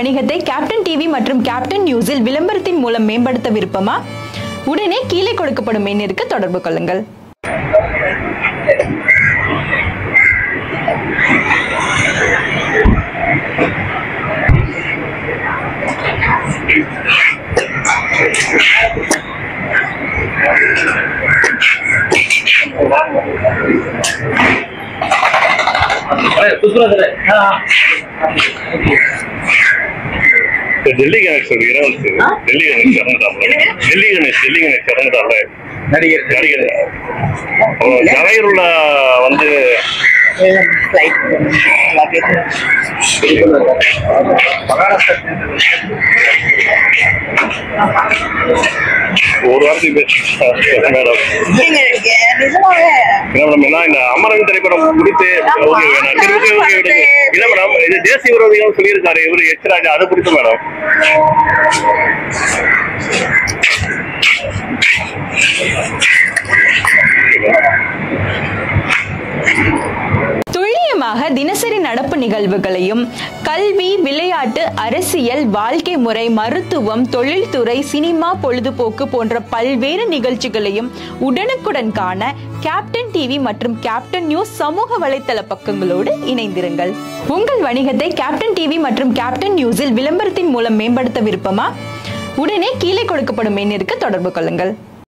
வணிகத்தை captain TV மற்றும் captain நியூஸில் விளம்பரத்தின் மூலம் மேம்படுத்த விருப்பமா? உடனே கீழே கொடுக்கப்படும் எண்ணிற்கு தொடர்பு கொள்ளுங்கள். டெல்லி கணேஷ் இறந்துட்டாப்ல நடிகர் ஜலையூர்ல வந்து ஒரு வாரத்துக்கு மேடம் இந்த அமரன் திரைப்படம் குறித்து இல்ல மேடம் இது தேசிய விரோதிகள் சொல்லியிருக்காரு இவரு எச் ராஜா, அது குறித்து மேடம். துல்லியமாக தினசரி நடப்பு நிகழ்வுகளையும் கல்வி, விளையாட்டு, அரசியல், வாழ்க்கை முறை, மருத்துவம், தொழில்துறை, சினிமா, பொழுதுபோக்கு போன்ற பல்வேறு நிகழ்ச்சிகளையும் உடனுக்குடன் காண கேப்டன் டிவி மற்றும் கேப்டன் நியூஸ் சமூக வலைத்தள பக்கங்களோடு இணைந்திருங்கள். உங்கள் வணிகத்தை கேப்டன் டிவி மற்றும் கேப்டன் நியூஸில் விளம்பரத்தின் மூலம் மேம்படுத்த விருப்பமா? உடனே கீழே கொடுக்கப்படும் எண்ணிற்கு தொடர்பு கொள்ளுங்கள்.